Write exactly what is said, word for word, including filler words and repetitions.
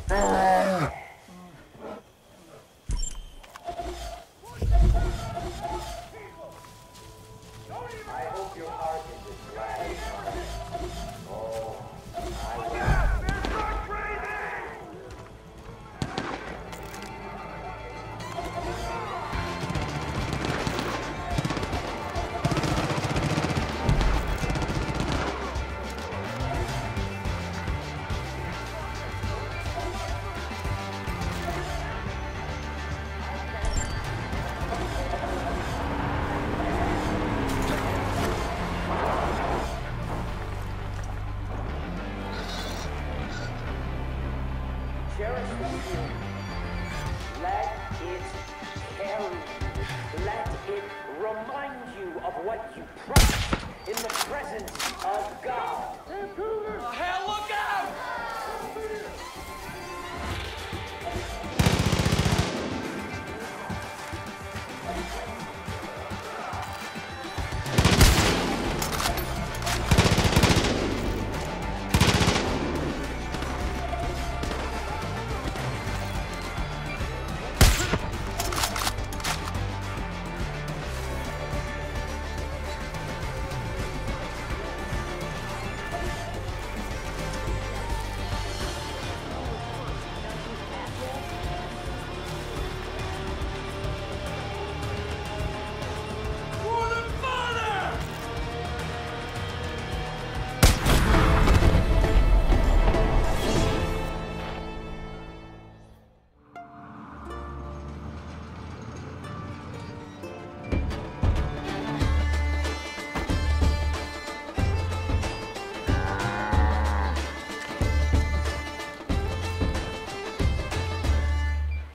hope your heart is as glad. Oh, I will. Cherish the feeling. Let it carry you. Let it remind you of what you promised in the presence of God.